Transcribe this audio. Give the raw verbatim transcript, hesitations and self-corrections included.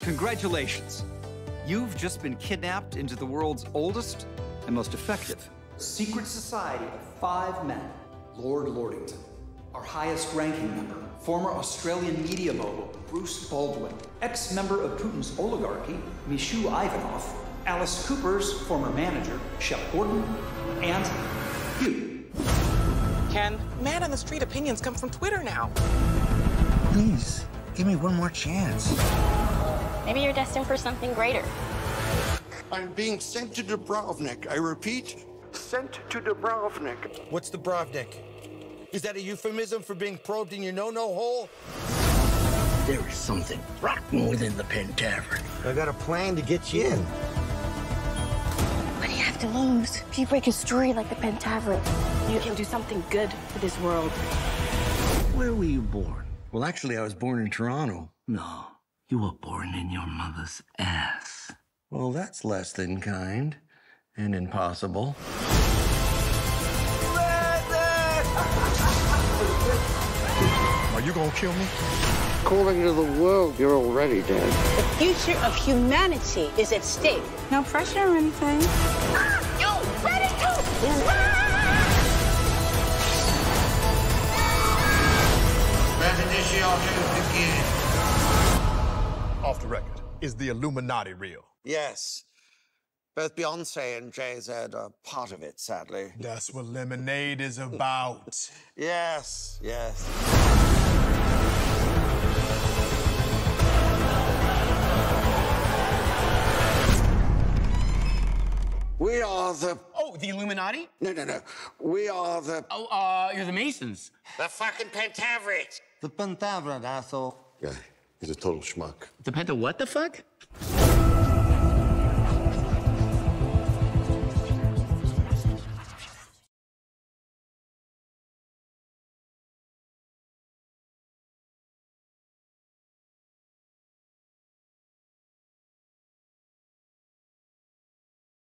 Congratulations. You've just been kidnapped into the world's oldest and most effective secret society of five men. Lord Lordington, our highest-ranking member, former Australian media mogul Bruce Baldwin, ex-member of Putin's oligarchy, Mishu Ivanov, Alice Cooper's former manager, Shep Gordon, and you. Ken, man-on-the-street opinions come from Twitter now. Please, give me one more chance. Maybe you're destined for something greater. I'm being sent to Dubrovnik. I repeat, sent to Dubrovnik. What's Dubrovnik? Is that a euphemism for being probed in your no-no hole? There is something rotten within the Pentaverates. I got a plan to get you in. What do you have to lose? If you break a story like the Pentaverate, you can do something good for this world. Where were you born? Well, actually, I was born in Toronto. No, you were born in your mother's ass. Well, that's less than kind and impossible. Are you gonna kill me? According to the world, you're already dead. The future of humanity is at stake. No pressure or anything. Ah, yo, ready to begin. Off the record, is the Illuminati real? Yes. Both Beyonce and Jay-Z are part of it, sadly. That's what Lemonade is about. Yes, yes. We are the... Oh, the Illuminati? No, no, no. We are the... Oh, uh, you're the Masons. The fucking Pentaverate. The Pentaverate, asshole. Yeah, he's a total schmuck. The Penta what the fuck?